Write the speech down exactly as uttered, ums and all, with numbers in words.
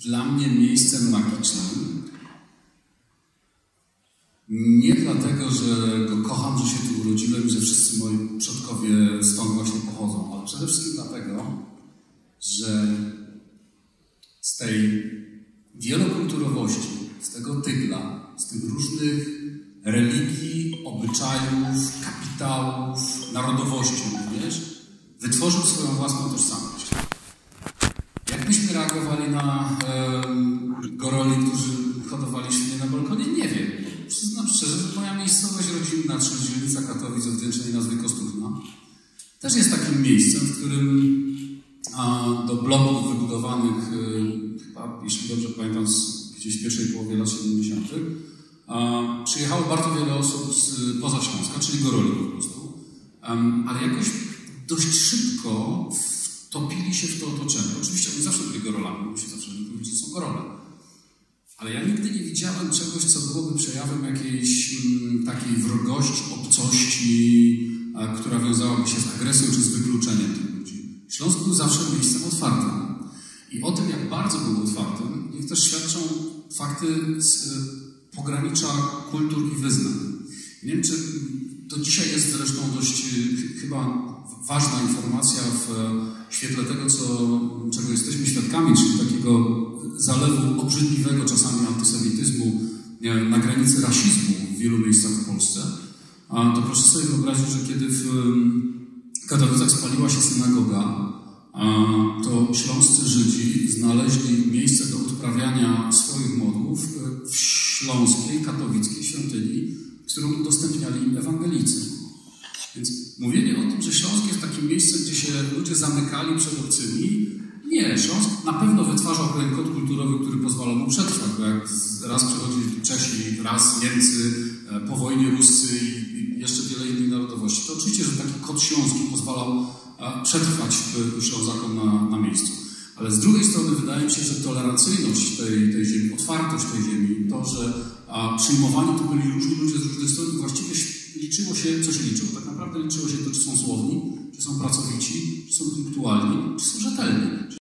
dla mnie miejscem magicznym. Nie dlatego, że go kocham, że się tu urodziłem, że wszyscy moi przodkowie stąd właśnie pochodzą, ale przede wszystkim dlatego, że z tej wielokulturowości, z tego tygla, z tych różnych religii, obyczajów, kapitałów, narodowości również, wytworzył swoją własną tożsamość. Jak myśmy reagowali na e, goroli, którzy hodowali świnie na balkonie? Nie wiem. Przyznam szczerze, że moja miejscowość rodzinna, czyli dzielnica Katowic o wdzięcznej nazwie Kostówna, też jest takim miejscem, w którym a, do bloków wybudowanych, e, chyba, jeśli dobrze pamiętam, z, gdzieś w pierwszej połowie lat siedemdziesiątych, a, przyjechało bardzo wiele osób z poza Śląska, czyli goroli po prostu. Um, ale jakoś dość szybko wtopili się w to otoczenie. Oczywiście oni zawsze byli gorolami, bo się zawsze mówili, że są gorole. Ale ja nigdy nie widziałem czegoś, co byłoby przejawem jakiejś m, takiej wrogości, obcości, a, która wiązałaby się z agresją czy z wykluczeniem tych ludzi. Śląsk był zawsze miejscem otwartym. I o tym, jak bardzo był otwartym, niech też świadczą fakty z y, pogranicza kultur i wyznań. Nie wiem, czy to dzisiaj jest zresztą dość y, chyba ważna informacja w świetle tego, co, czego jesteśmy świadkami, czyli takiego zalewu obrzydliwego czasami antysemityzmu na granicy rasizmu w wielu miejscach w Polsce. A to proszę sobie wyobrazić, że kiedy w Katowicach spaliła się synagoga, to śląscy Żydzi znaleźli miejsce do odprawiania swoich modłów w śląskiej, katowickiej świątyni, którą udostępniali im ewangelicy. Więc mówienie o tym, że Śląsk jest takim miejscem, gdzie się ludzie zamykali przed obcymi, nie. Śląsk na pewno wytwarzał pewien kod kulturowy, który pozwalał mu przetrwać, bo jak raz przychodzili Czesi, raz Niemcy, po wojnie Ruscy i jeszcze wiele innych narodowości, to oczywiście, że taki kod śląski pozwalał przetrwać Ślązakom na, na miejscu. Ale z drugiej strony wydaje mi się, że tolerancyjność tej, tej ziemi, otwartość tej ziemi, to, że a, przyjmowani to byli różni ludzie z różnych stron, właściwie liczyło się, co się liczyło. Tak naprawdę liczyło się to, czy są słowni, czy są pracowici, czy są punktualni, czy są rzetelni.